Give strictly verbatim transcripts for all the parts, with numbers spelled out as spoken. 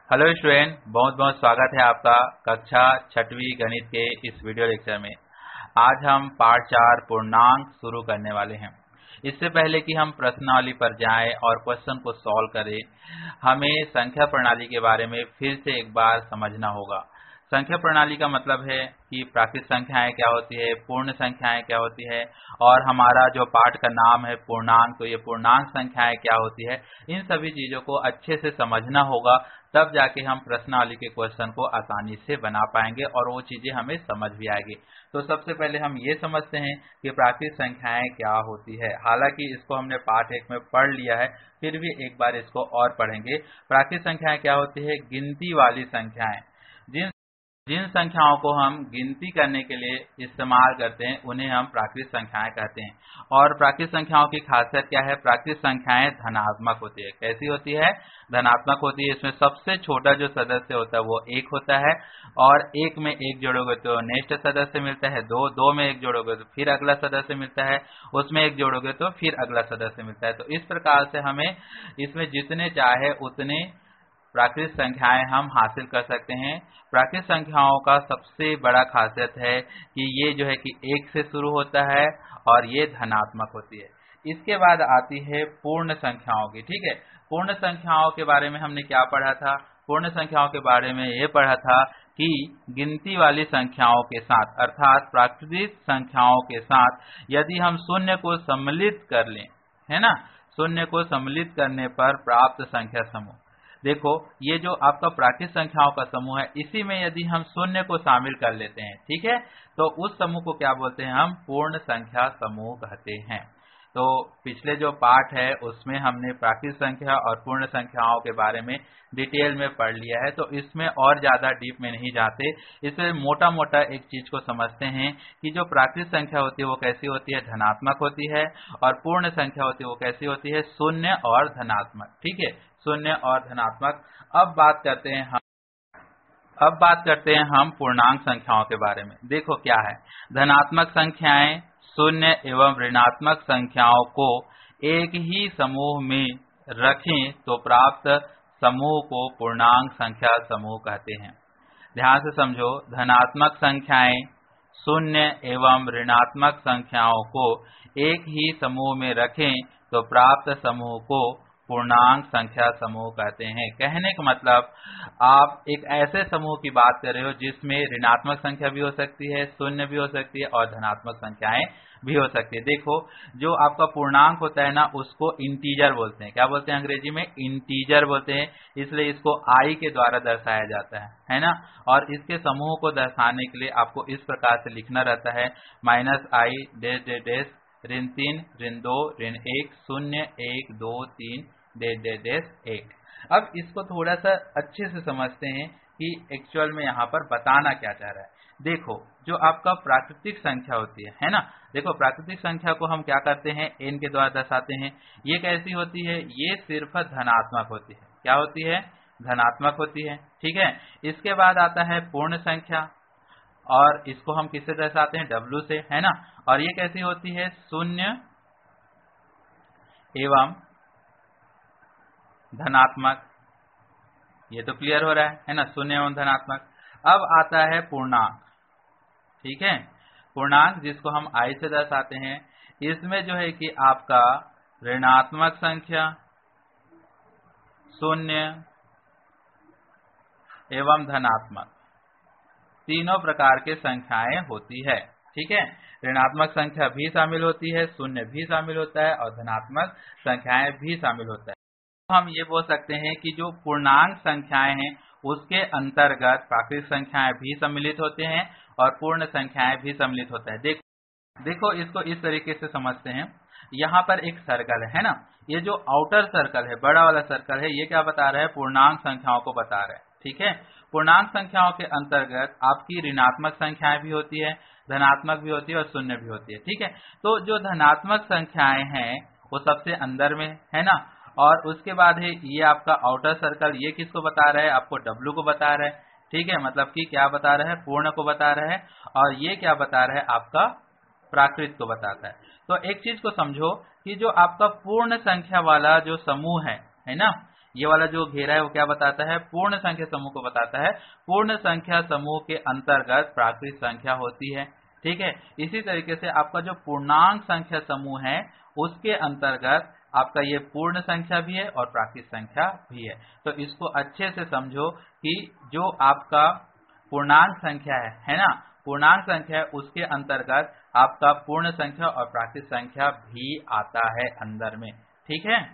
Hello student, बहुत बहुत स्वागत है आपका कक्षा छठवीं गणित के इस वीडियो लेक्चर में। आज हम पार्ट चार पूर्णांक शुरू करने वाले हैं। इससे पहले कि हम प्रश्नावली पर जाएं और क्वेश्चन को सॉल्व करें, हमें संख्या प्रणाली के बारे में फिर से एक बार समझना होगा। संख्या प्रणाली का मतलब है कि प्राकृत संख्याएं क्या होती है, पूर्ण संख्याएं क्या होती है, और हमारा जो पाठ का नाम है पूर्णांक, तो ये पूर्णांक संख्याएं क्या होती है। इन सभी चीजों को अच्छे से समझना होगा, तब जाके हम प्रश्नावली के क्वेश्चन को आसानी से बना पाएंगे और वो चीजें हमें समझ भी आएगी। तो सबसे पहले हम ये समझते हैं कि प्राकृत संख्याएं क्या होती है। हालांकि इसको हमने पाठ एक में पढ़ लिया है, फिर भी एक बार इसको और पढ़ेंगे। प्राकृत संख्याएं क्या होती है? गिनती वाली संख्याएं। जिन जिन संख्याओं को हम गिनती करने के लिए इस्तेमाल करते हैं उन्हें हम प्राकृत संख्याएं कहते हैं। और प्राकृत संख्याओं की खासियत क्या है? प्राकृत संख्याएं धनात्मक होती है। कैसी होती है? धनात्मक होती है। इसमें सबसे छोटा जो सदस्य होता है वो एक होता है, और एक में एक जोड़ोगे तो नेक्स्ट सदस्य मिलता है, दो दो में एक जोड़ोगे तो फिर अगला सदस्य मिलता है, उसमें एक जोड़ोगे तो फिर अगला सदस्य मिलता है। तो इस प्रकार से हमें इसमें जितने चाहे उतने प्राकृत संख्याएं हम हासिल कर सकते हैं। प्राकृत संख्याओं का सबसे बड़ा खासियत है कि ये जो है कि एक से शुरू होता है और ये धनात्मक होती है। इसके बाद आती है पूर्ण संख्याओं की। ठीक है, पूर्ण संख्याओं के बारे में हमने क्या पढ़ा था? पूर्ण संख्याओं के बारे में ये पढ़ा था कि गिनती वाली संख्याओं के साथ, अर्थात प्राकृतिक संख्याओं के साथ यदि हम शून्य को सम्मिलित कर लें, है ना, शून्य को सम्मिलित करने पर प्राप्त संख्या समूह। देखो, ये जो आपका प्राकृत संख्याओं का समूह है, इसी में यदि हम शून्य को शामिल कर लेते हैं, ठीक है, तो उस समूह को क्या बोलते हैं? हम पूर्ण संख्या समूह कहते हैं। तो पिछले जो पाठ है उसमें हमने प्राकृत संख्या और पूर्ण संख्याओं के बारे में डिटेल में पढ़ लिया है, तो इसमें और ज्यादा डीप में नहीं जाते। इसमें मोटा मोटा एक चीज को समझते हैं कि जो प्राकृत संख्या होती है वो कैसी होती है? धनात्मक होती है, और पूर्ण संख्या होती है वो कैसी होती है? शून्य और धनात्मक। ठीक है, शून्य और धनात्मक। अब बात करते हैं हम अब बात करते हैं हम पूर्णांक संख्याओं के बारे में। देखो क्या है, धनात्मक संख्याएं शून्य एवं ऋणात्मक संख्याओं को एक ही समूह में रखें तो प्राप्त समूह को पूर्णांक संख्या समूह कहते हैं। ध्यान से समझो, धनात्मक संख्याएं शून्य एवं ऋणात्मक संख्याओं को एक ही समूह में रखें तो प्राप्त समूह को पूर्णांक संख्या समूह कहते हैं। कहने का मतलब, आप एक ऐसे समूह की बात कर रहे हो जिसमें ऋणात्मक संख्या भी हो सकती है, शून्य भी हो सकती है और धनात्मक संख्याएं भी हो सकती है। देखो, जो आपका पूर्णांक होता है ना, उसको इंटीजर बोलते हैं। क्या बोलते हैं अंग्रेजी में? इंटीजर बोलते हैं। इसलिए इसको आई के द्वारा दर्शाया जाता है, है ना। और इसके समूह को दर्शाने के लिए आपको इस प्रकार से लिखना रहता है, minus I dash dash dash ऋण तीन, ऋण दो, ऋण एक, शून्य, एक, दो, तीन, डेश डेश डेश एक। अब इसको थोड़ा सा अच्छे से समझते हैं कि एक्चुअल में यहाँ पर बताना क्या चाह रहा है। देखो, जो आपका प्राकृतिक संख्या होती है, है ना, देखो प्राकृतिक संख्या को हम क्या करते हैं? एन के द्वारा दर्शाते हैं। ये कैसी होती है? ये सिर्फ धनात्मक होती है। क्या होती है? धनात्मक होती है। ठीक है, इसके बाद आता है पूर्ण संख्या, और इसको हम किससे दर्शाते हैं? डब्लू से, है ना। और ये कैसी होती है? शून्य एवं धनात्मक। ये तो क्लियर हो रहा है, है ना, शून्य एवं धनात्मक। अब आता है पूर्णांक। ठीक है, पूर्णांक जिसको हम आई से दर्शाते हैं, इसमें जो है कि आपका ऋणात्मक संख्या, शून्य एवं धनात्मक, तीनों प्रकार के संख्याएं होती है। ठीक है, ऋणात्मक संख्या भी शामिल होती है, शून्य भी शामिल होता है और धनात्मक संख्याएं भी शामिल होता है। तो हम ये बोल सकते हैं कि जो पूर्णांक संख्याएं हैं उसके अंतर्गत प्राकृतिक संख्याएं भी सम्मिलित होते हैं और पूर्ण संख्याएं भी सम्मिलित होता है। देखो देखो इसको इस तरीके से समझते हैं। यहाँ पर एक सर्कल है ना, ये जो आउटर सर्कल है, बड़ा वाला सर्कल है, ये क्या बता रहा है? पूर्णांक संख्याओं को बता रहा है। ठीक है, पूर्णांक संख्याओं के अंतर्गत आपकी ऋणात्मक संख्याएं भी होती है, धनात्मक भी होती है और शून्य भी होती है। ठीक है, तो जो धनात्मक संख्याएं हैं वो सबसे अंदर में है ना, और उसके बाद है ये आपका आउटर सर्कल, ये किसको बता रहा है? आपको डब्लू को बता रहा है। ठीक है, मतलब कि क्या बता रहा है? पूर्ण को बता रहा है। और ये क्या बता रहा है? आपका प्राकृत को बताता है। तो एक चीज को समझो कि जो आपका पूर्ण संख्या वाला जो समूह है, है ना, ये वाला जो घेरा है वो क्या बताता है? पूर्ण संख्या समूह को बताता है। पूर्ण संख्या समूह के अंतर्गत प्राकृत संख्या होती है। ठीक है, इसी तरीके से आपका जो पूर्णांक संख्या समूह है उसके अंतर्गत आपका ये पूर्ण संख्या भी है और प्राकृत संख्या भी है। तो इसको अच्छे से समझो कि जो आपका पूर्णांक संख्या है है ना, पूर्णांक संख्या है उसके अंतर्गत आपका पूर्ण संख्या और प्राकृत संख्या भी आता है अंदर में। ठीक है,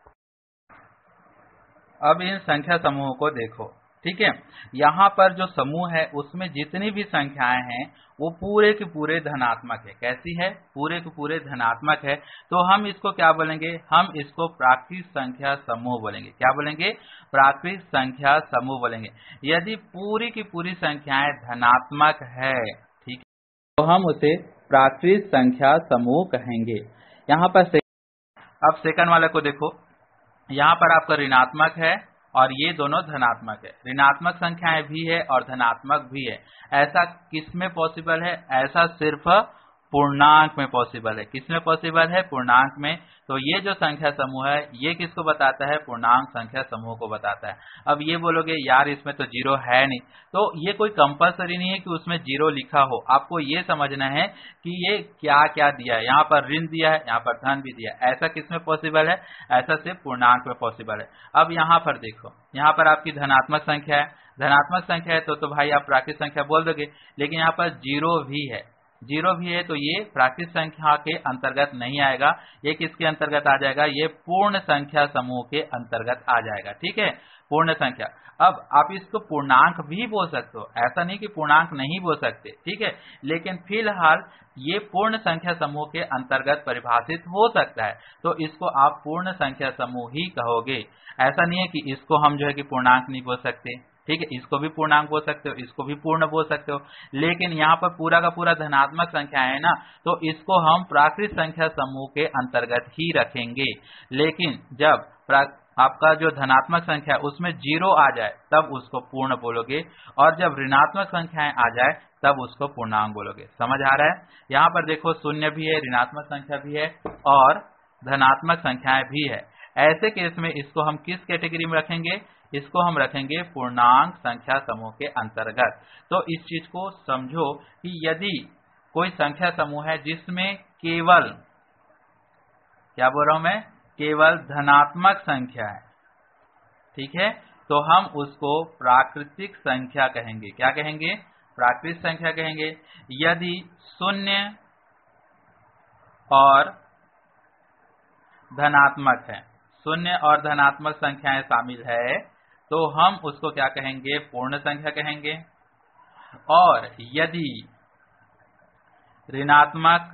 अब इन संख्या समूहों को देखो। ठीक है, यहाँ पर जो समूह है उसमें जितनी भी संख्याएं हैं वो पूरे के पूरे धनात्मक है। कैसी है? पूरे के पूरे धनात्मक है। तो हम इसको क्या बोलेंगे? हम इसको प्राकृत संख्या समूह बोलेंगे। क्या बोलेंगे? प्राकृत संख्या समूह बोलेंगे। यदि पूरी की पूरी संख्याएं धनात्मक है, ठीक है, तो हम उसे प्राकृत संख्या समूह कहेंगे। यहाँ पर से... अब सेकंड वाले को देखो, यहाँ पर आपका ऋणात्मक है और ये दोनों धनात्मक है। ऋणात्मक संख्याएं भी है और धनात्मक भी है। ऐसा किसमें पॉसिबल है? ऐसा सिर्फ पूर्णांक में पॉसिबल है। किसमें पॉसिबल है? पूर्णांक में। तो ये जो संख्या समूह है ये किसको बताता है? पूर्णांक संख्या समूह को बताता है। अब ये बोलोगे यार इसमें तो जीरो है नहीं, तो ये कोई कंपलसरी नहीं है कि उसमें जीरो लिखा हो। आपको ये समझना है कि ये क्या क्या दिया है। यहाँ पर ऋण दिया है, यहाँ पर धन भी दिया है। ऐसा किसमें पॉसिबल है? ऐसा सिर्फ पूर्णांक में पॉसिबल है। अब यहाँ पर देखो, यहाँ पर आपकी धनात्मक संख्या है। धनात्मक संख्या है तो तो भाई आप प्राकृत संख्या बोल दोगे, लेकिन यहाँ पर जीरो भी है। जीरो भी है तो ये प्राकृत संख्या के अंतर्गत नहीं आएगा। ये किसके अंतर्गत आ जाएगा? ये पूर्ण संख्या समूह के अंतर्गत आ जाएगा। ठीक है, पूर्ण संख्या। अब आप इसको पूर्णांक भी बोल सकते हो, ऐसा नहीं कि पूर्णांक नहीं बोल सकते। ठीक है, लेकिन फिलहाल ये पूर्ण संख्या समूह के अंतर्गत परिभाषित हो सकता है, तो इसको आप पूर्ण संख्या समूह ही कहोगे। ऐसा नहीं है कि इसको हम जो है कि पूर्णांक नहीं बोल सकते। ठीक है, इसको भी पूर्णांक बोल सकते हो, इसको भी पूर्ण बोल सकते हो, लेकिन यहाँ पर पूरा का पूरा धनात्मक संख्या है ना, तो इसको हम प्राकृत संख्या समूह के अंतर्गत ही रखेंगे। लेकिन जब आपका जो धनात्मक संख्या है उसमें जीरो आ जाए तब उसको पूर्ण बोलोगे, और जब ऋणात्मक संख्याएं आ जाए तब उसको पूर्णांक बोलोगे। समझ आ रहा है? यहाँ पर देखो शून्य भी है, ऋणात्मक संख्या भी है और धनात्मक संख्याएं भी है। ऐसे केस में इसको हम किस कैटेगरी में रखेंगे? इसको हम रखेंगे पूर्णांक संख्या समूह के अंतर्गत। तो इस चीज को समझो कि यदि कोई संख्या समूह है जिसमें केवल, क्या बोल रहा हूं मैं, केवल धनात्मक संख्या है, ठीक है, तो हम उसको प्राकृतिक संख्या कहेंगे। क्या कहेंगे? प्राकृतिक संख्या कहेंगे। यदि शून्य और धनात्मक है, शून्य और धनात्मक संख्याएं शामिल है, तो हम उसको क्या कहेंगे? पूर्ण संख्या कहेंगे। और यदि ऋणात्मक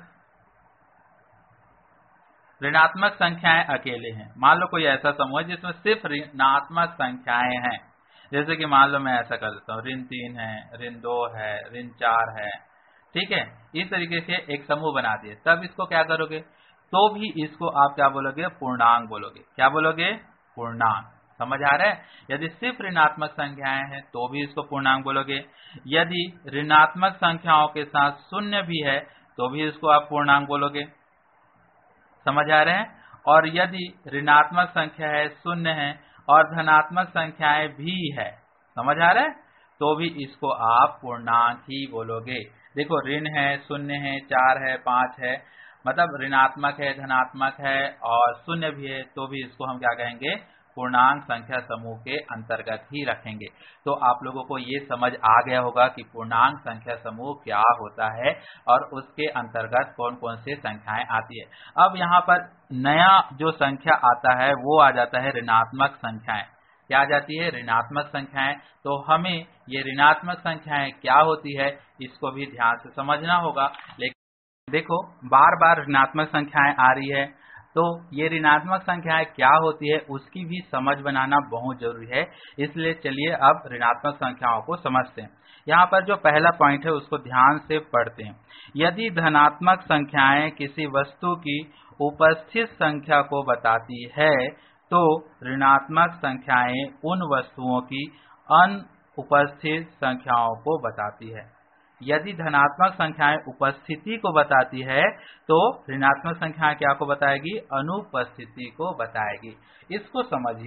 ऋणात्मक संख्याएं अकेले हैं, मान लो कोई ऐसा समूह है जिसमें सिर्फ ऋणात्मक संख्याएं हैं, जैसे कि मान लो मैं ऐसा कर देता हूँ, ऋण तीन है, ऋण दो है, ऋण चार है, ठीक है, इस तरीके से एक समूह बना दिए, तब इसको क्या करोगे? तो भी इसको आप क्या बोलोगे? पूर्णांक बोलोगे। क्या बोलोगे? पूर्णांक। समझ आ रहा है? यदि सिर्फ ऋणात्मक संख्याएं हैं तो भी इसको पूर्णांक बोलोगे। यदि ऋणात्मक संख्याओं के साथ शून्य भी है तो भी इसको आप पूर्णांक बोलोगे। समझ आ रहे हैं? और यदि ऋणात्मक संख्या है, शून्य है और धनात्मक संख्याएं भी है, समझ आ रहा है, तो भी इसको आप पूर्णांक ही बोलोगे। देखो ऋण है, शून्य है, चार है, पांच है, मतलब ऋणात्मक है, धनात्मक है और शून्य भी है, तो भी इसको हम क्या कहेंगे? पूर्णांक संख्या समूह के अंतर्गत ही रखेंगे। तो आप लोगों को ये समझ आ गया होगा कि पूर्णांक संख्या समूह क्या होता है और उसके अंतर्गत कौन कौन से संख्याएं आती है। अब यहाँ पर नया जो संख्या आता है वो आ जाता है ऋणात्मक संख्याएं। क्या आ जाती है? ऋणात्मक संख्याएं। तो हमें ये ऋणात्मक संख्याएं क्या होती है इसको भी ध्यान से समझना होगा। लेकिन देखो बार बार ऋणात्मक संख्याएं आ रही है, तो ये ऋणात्मक संख्याएं क्या होती है उसकी भी समझ बनाना बहुत जरूरी है। इसलिए चलिए अब ऋणात्मक संख्याओं को समझते हैं। यहाँ पर जो पहला पॉइंट है उसको ध्यान से पढ़ते हैं। यदि धनात्मक संख्याएं किसी वस्तु की उपस्थित संख्या को बताती है तो ऋणात्मक संख्याएं उन वस्तुओं की अनुपस्थित संख्याओं को बताती है। यदि धनात्मक संख्याएं उपस्थिति को बताती है तो ऋणात्मक संख्याएं क्या को बताएगी? अनुपस्थिति को बताएगी। इसको समझिए।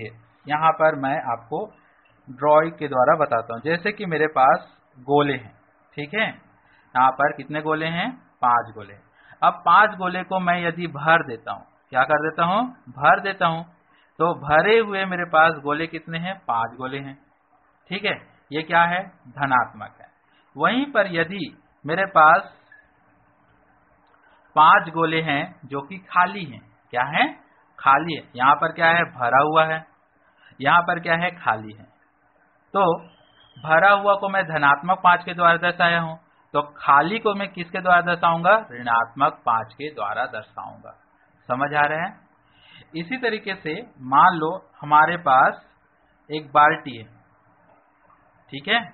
यहाँ पर मैं आपको ड्राइंग के द्वारा बताता हूँ। जैसे कि मेरे पास गोले हैं, ठीक है, यहाँ पर कितने गोले हैं, पांच गोले। अब पांच गोले को मैं यदि भर देता हूँ, क्या कर देता हूँ, भर देता हूँ, तो भरे हुए मेरे पास गोले कितने हैं, पांच गोले हैं, ठीक है, ये क्या है, धनात्मक है। वहीं पर यदि मेरे पास पांच गोले हैं जो कि खाली हैं, क्या है, खाली है, यहाँ पर क्या है, भरा हुआ है, यहाँ पर क्या है, खाली है, तो भरा हुआ को मैं धनात्मक पांच के द्वारा दर्शाया हूं, तो खाली को मैं किसके द्वारा दर्शाऊंगा, ऋणात्मक पांच के द्वारा दर्शाऊंगा। समझ आ रहा है। इसी तरीके से मान लो हमारे पास एक बाल्टी है, ठीक है,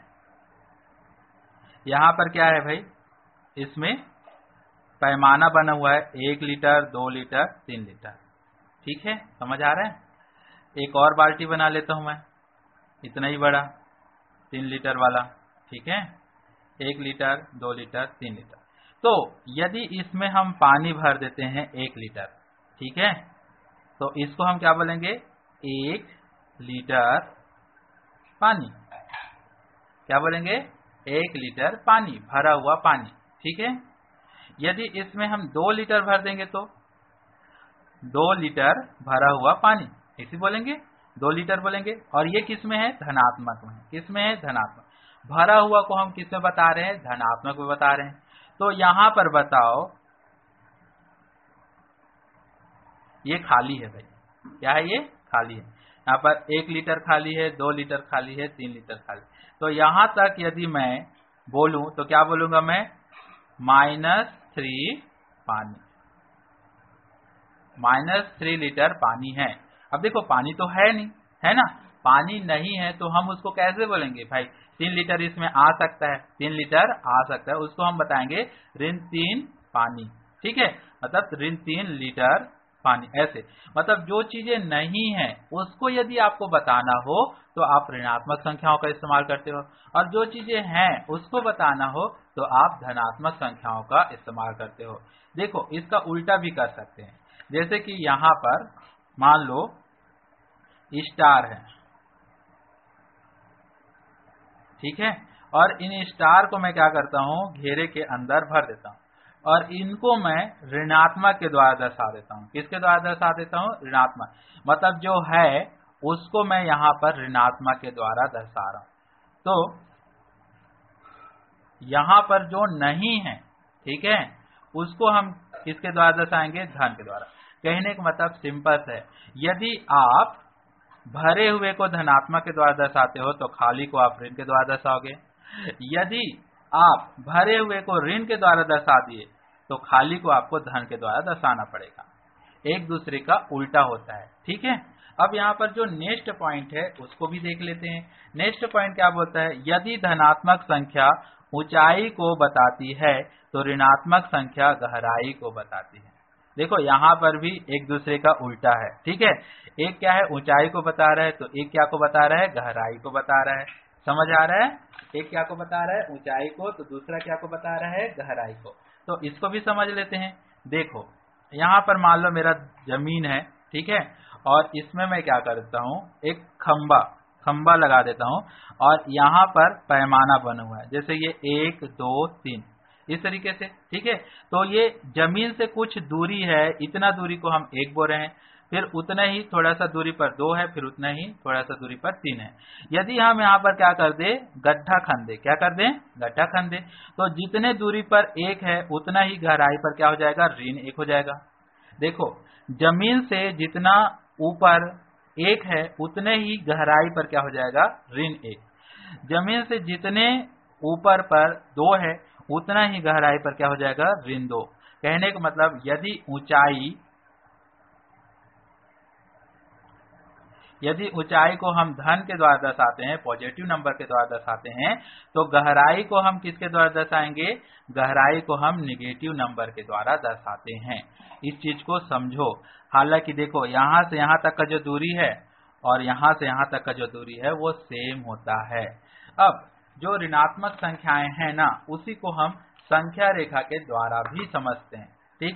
यहां पर क्या है भाई, इसमें पैमाना बना हुआ है, एक लीटर, दो लीटर, तीन लीटर, ठीक है, समझ आ रहा है। एक और बाल्टी बना लेता हूं मैं, इतना ही बड़ा, तीन लीटर वाला, ठीक है, एक लीटर, दो लीटर, तीन लीटर। तो यदि इसमें हम पानी भर देते हैं एक लीटर, ठीक है, तो इसको हम क्या बोलेंगे, एक लीटर पानी, क्या बोलेंगे, एक लीटर पानी, भरा हुआ पानी, ठीक है। यदि इसमें हम दो लीटर भर देंगे तो दो लीटर भरा हुआ पानी, इसी बोलेंगे, दो लीटर बोलेंगे। और ये किस में है, धनात्मक में, किस में है, धनात्मक। भरा हुआ को हम किस में बता रहे हैं, धनात्मक में बता रहे हैं। तो यहां पर बताओ, ये खाली है भाई, क्या है, ये खाली है, यहाँ पर एक लीटर खाली है, दो लीटर खाली है, तीन लीटर खाली। तो यहां तक यदि मैं बोलूं तो क्या बोलूंगा मैं, माइनस थ्री पानी, माइनस थ्री लीटर पानी है। अब देखो पानी तो है नहीं, है ना, पानी नहीं है तो हम उसको कैसे बोलेंगे भाई, तीन लीटर इसमें आ सकता है, तीन लीटर आ सकता है, उसको हम बताएंगे ऋण तीन पानी, ठीक है, मतलब ऋण तीन लीटर पानी। ऐसे मतलब जो चीजें नहीं है उसको यदि आपको बताना हो तो आप ऋणात्मक संख्याओं का इस्तेमाल करते हो, और जो चीजें हैं उसको बताना हो तो आप धनात्मक संख्याओं का इस्तेमाल करते हो। देखो इसका उल्टा भी कर सकते हैं, जैसे कि यहां पर मान लो स्टार है, ठीक है, और इन स्टार को मैं क्या करता हूं, घेरे के अंदर भर देता हूं, और इनको मैं ऋणात्मक के द्वारा दर्शा देता हूं। किसके द्वारा दर्शा देता हूं, ऋणात्मक, मतलब जो है उसको मैं यहां पर ऋणात्मक के द्वारा दर्शा रहा हूं। तो यहां पर जो नहीं है, ठीक है, उसको हम किसके द्वारा दर्शाएंगे, धन के द्वारा। कहने का मतलब सिंपल है, यदि आप भरे हुए को धनात्मक के द्वारा दर्शाते हो तो खाली को आप ऋण के द्वारा दर्शाओगे। यदि आप भरे हुए को ऋण के द्वारा दर्शा दिए तो खाली को आपको धन के द्वारा दर्शाना पड़ेगा। एक दूसरे का उल्टा होता है, ठीक है। अब यहाँ पर जो नेक्स्ट पॉइंट है उसको भी देख लेते हैं। नेक्स्ट पॉइंट क्या बोलता है, यदि धनात्मक संख्या ऊंचाई को बताती है तो ऋणात्मक संख्या गहराई को बताती है। देखो यहाँ पर भी एक दूसरे का उल्टा है, ठीक है, एक क्या है, ऊंचाई को बता रहा है, तो एक क्या को बता रहा है, गहराई को बता रहा है। समझ आ रहा है, एक क्या को बता रहा है, ऊंचाई को, तो दूसरा क्या को बता रहा है, गहराई को। तो इसको भी समझ लेते हैं। देखो यहाँ पर मान लो मेरा जमीन है, ठीक है, और इसमें मैं क्या करता हूँ, एक खंबा खंबा लगा देता हूँ, और यहाँ पर पैमाना बना हुआ है, जैसे ये एक दो तीन इस तरीके से, ठीक है। तो ये जमीन से कुछ दूरी है, इतना दूरी को हम एक बोल रहे हैं, फिर उतना ही थोड़ा सा दूरी पर दो है, फिर उतना ही थोड़ा सा दूरी पर तीन है। यदि हम यहाँ पर क्या कर दे, गड्ढा खन दे, क्या कर दे, गड्ढा खन दे, तो जितने दूरी पर एक है उतना ही गहराई पर क्या हो जाएगा, ऋण एक हो जाएगा। देखो जमीन से जितना ऊपर एक है उतने ही गहराई पर क्या हो जाएगा, ऋण एक। जमीन से जितने ऊपर पर दो है उतना ही गहराई पर क्या हो जाएगा, ऋण दो। कहने का मतलब यदि ऊंचाई यदि ऊंचाई को हम धन के द्वारा दर्शाते हैं, पॉजिटिव नंबर के द्वारा दर्शाते हैं, तो गहराई को हम किसके द्वारा दर्शाएंगे, गहराई को हम निगेटिव नंबर के द्वारा दर्शाते हैं। इस चीज को समझो। हालांकि देखो यहां से यहां तक का जो दूरी है और यहां से यहां तक का जो दूरी है वो सेम होता है। अब जो ऋणात्मक संख्याएं हैं ना, उसी को हम संख्या रेखा के द्वारा भी समझते हैं, ठीक है।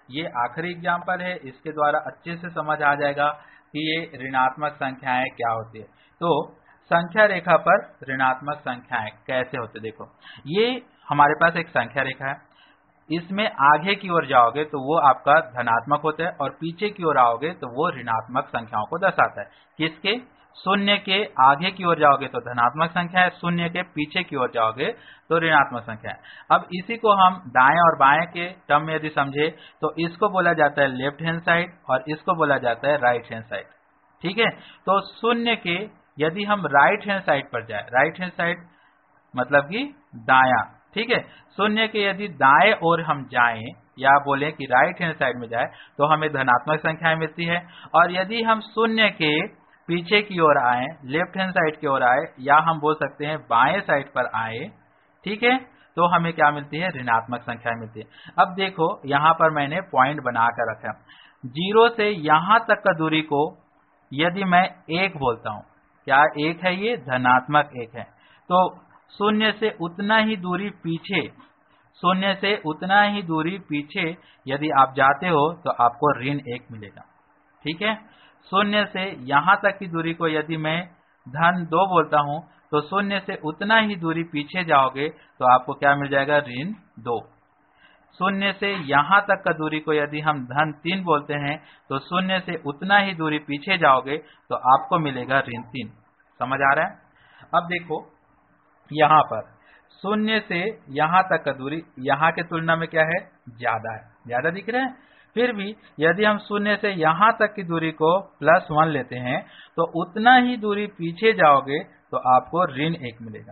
ये आखिरी एग्जाम्पल है, इसके द्वारा अच्छे से समझ आ जाएगा कि ये ऋणात्मक संख्याएं क्या होती है। तो संख्या रेखा पर ऋणात्मक संख्याएं कैसे होते, देखो ये हमारे पास एक संख्या रेखा है, इसमें आगे की ओर जाओगे तो वो आपका धनात्मक होता है और पीछे की ओर आओगे तो वो ऋणात्मक संख्याओं को दर्शाता है। किसके? शून्य के आगे की ओर जाओगे तो धनात्मक संख्या है, शून्य के पीछे की ओर जाओगे तो ऋणात्मक संख्या है। अब इसी को हम दाएं और बाएं के टर्म में यदि समझे तो इसको बोला जाता है लेफ्ट हैंड साइड और इसको बोला जाता है राइट हैंड साइड। ठीक है, तो शून्य के यदि हम राइट हैंड साइड पर जाए, राइट हैंड साइड मतलब कि दाया, ठीक है, शून्य के यदि दाएं ओर हम जाएं या बोले कि राइट हैंड साइड में जाए तो हमें धनात्मक संख्याएं मिलती है। और यदि हम शून्य के पीछे की ओर आए, लेफ्ट हैंड साइड की ओर आए, या हम बोल सकते हैं बाएं साइड पर आए, ठीक है, तो हमें क्या मिलती है? ऋणात्मक संख्याएं मिलती है। अब देखो यहां पर मैंने पॉइंट बनाकर रखा, जीरो से यहां तक का दूरी को यदि मैं एक बोलता हूं, क्या एक है? ये धनात्मक एक है। तो शून्य से उतना ही दूरी पीछे, शून्य से उतना ही दूरी पीछे यदि आप जाते हो तो आपको ऋण एक मिलेगा। ठीक है, शून्य से यहां तक की दूरी को यदि मैं धन दो बोलता हूं तो शून्य से उतना ही दूरी पीछे जाओगे तो आपको क्या मिल जाएगा? ऋण दो। शून्य से यहां तक का दूरी को यदि हम धन तीन बोलते हैं तो शून्य से उतना ही दूरी पीछे जाओगे तो आपको मिलेगा ऋण तीन। समझ आ रहा है? अब देखो यहां पर शून्य से यहां तक का दूरी यहां के तुलना में क्या है? ज्यादा है, ज्यादा दिख रहा है। फिर भी यदि हम शून्य से यहां तक की दूरी को प्लस वन लेते हैं तो उतना ही दूरी पीछे जाओगे तो आपको ऋण एक मिलेगा।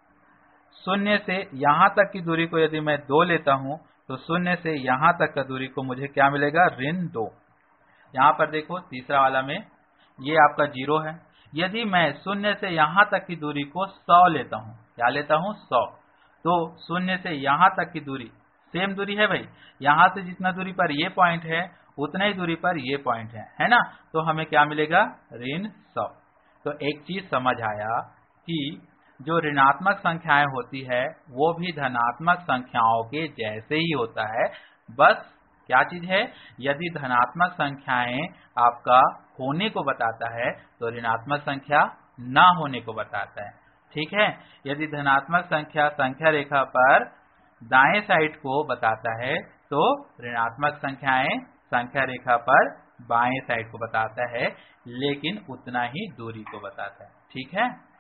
शून्य से यहां तक की दूरी को यदि मैं दो लेता हूं तो शून्य से यहां तक का दूरी को मुझे क्या मिलेगा? ऋण दो। यहां पर देखो तीसरा वाला में ये आपका जीरो है। यदि मैं शून्य से यहां तक की दूरी को सौ लेता हूं, क्या लेता हूं? सौ, तो शून्य से यहां तक की दूरी सेम दूरी है भाई, यहां से जितना दूरी पर ये पॉइंट है उतना ही दूरी पर ये पॉइंट है, है ना? तो हमें क्या मिलेगा? ऋण सौ। तो एक चीज समझ आया कि जो ऋणात्मक संख्याएं होती है वो भी धनात्मक संख्याओं के जैसे ही होता है। बस क्या चीज है? यदि धनात्मक संख्याएं आपका होने को बताता है तो ऋणात्मक संख्या ना होने को बताता है। ठीक है, यदि धनात्मक संख्या संख्या रेखा पर दाएं साइड को बताता है तो ऋणात्मक संख्याएं संख्या रेखा पर बाएं साइड को बताता है, लेकिन उतना ही दूरी को बताता है। ठीक है।